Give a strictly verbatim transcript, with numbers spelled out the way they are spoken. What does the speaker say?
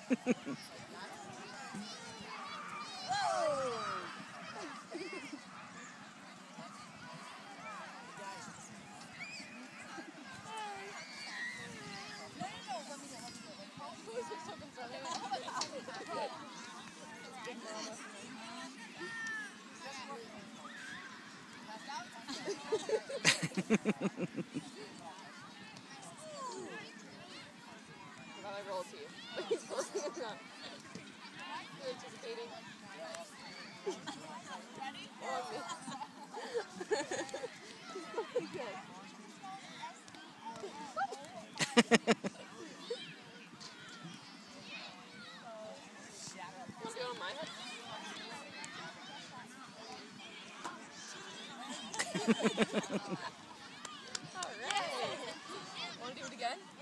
I roll to you. He's pulling it up. You're anticipating. Ready? Or me. Want to do it on my head? Alright. Want to do it again?